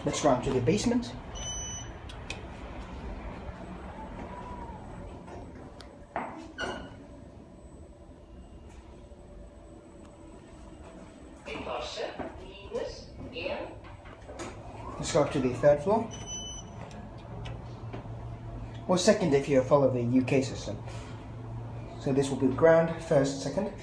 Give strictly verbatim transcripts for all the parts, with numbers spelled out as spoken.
Let's go on to the basement. Let's go up to the third floor. Or second if you follow the U K system. So this will be ground, first, second.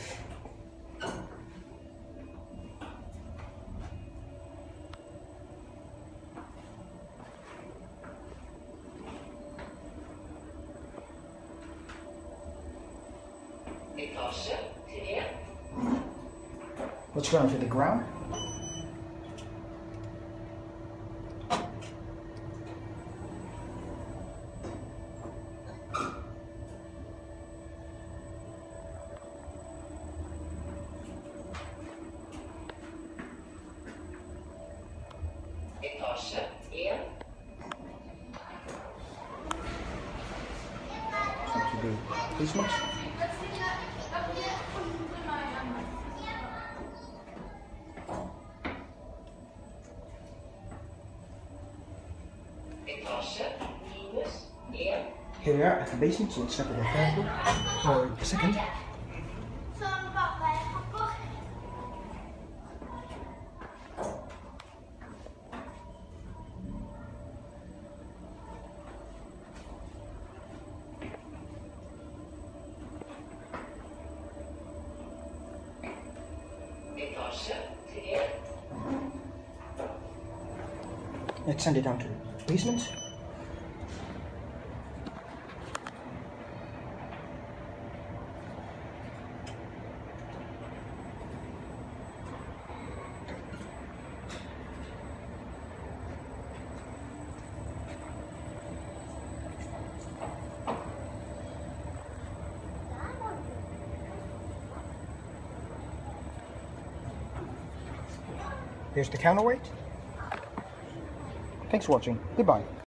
Let's go on to the ground. Come to the basement. Here we are at the basement, so let's start with the third floor, or second. Let's send it down to the basement. Here's the counterweight. Thanks for watching. Goodbye.